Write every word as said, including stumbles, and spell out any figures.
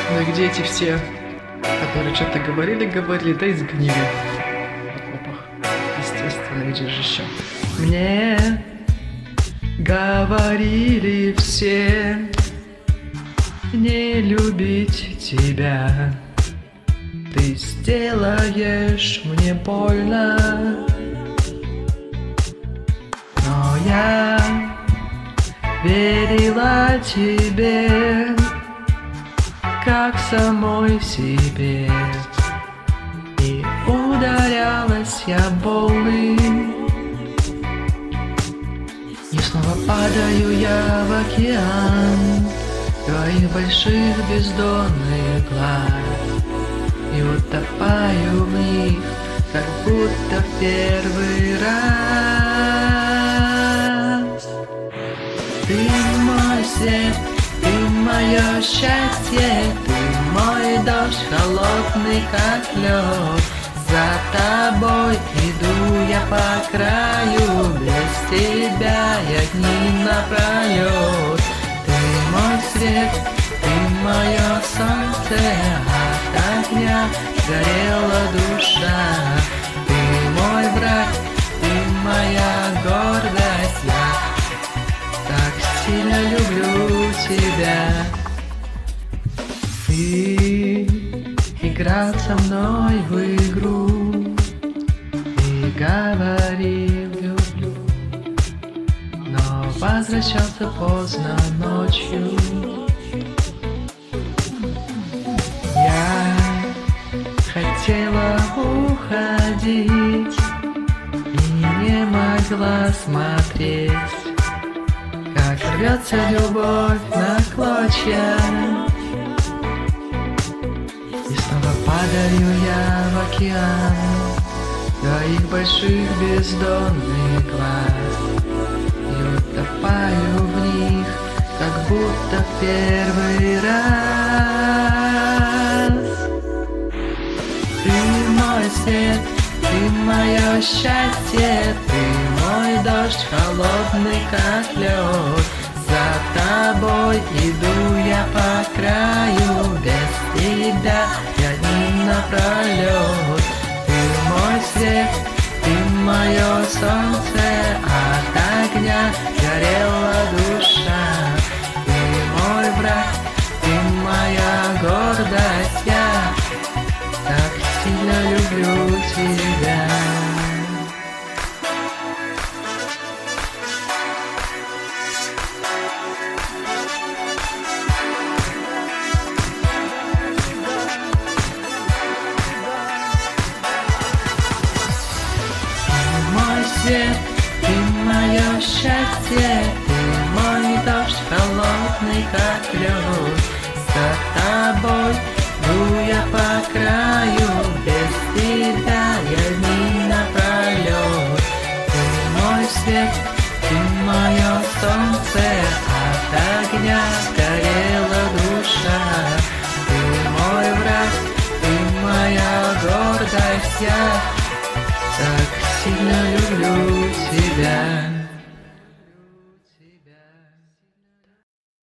Ну и где эти все, которые что-то говорили, говорили, да и сгнили в окопах? Естественно, где же еще? Мне говорили все не любить тебя. Ты сделаешь мне больно, но я верила тебе, как самой себе, и ударялась я болным. И снова падаю я в океан твоих больших бездонных глаз, и утопаю в них, как будто в первый раз. Ты мой свет, ты мое счастье, ты мой дождь холодный, как лед. За тобой иду я по краю, без тебя я дни напролет. Ты мой свет, ты мое солнце, от огня горела душа. Ты мой враг, ты моя гордость, я так сильно люблю тебя. Ты играл со мной в игру и говорил люблю, но возвращался поздно ночью. Я хотела уходить и не могла смотреть, как рвется любовь на клочья. И снова падаю я в океан твоих больших бездонных глаз, и утопаю в них, как будто в первый раз. Ты мой свет, ты мое счастье, ты мой дождь холодный, как лед. За тобой иду я по краю, без тебя я дни напролет. Ты мой свет, ты мое солнце, от огня горела душа. Ты мой враг, ты моя гордость, я так сильно люблю тебя. Ты мое счастье, ты мой дождь холодный, как лед. За тобой иду я по краю, без тебя я дни напролет. Ты мой свет, ты мое солнце, от огня горела душа. Ты мой враг, ты моя гордость, я так сильно люблю тебя.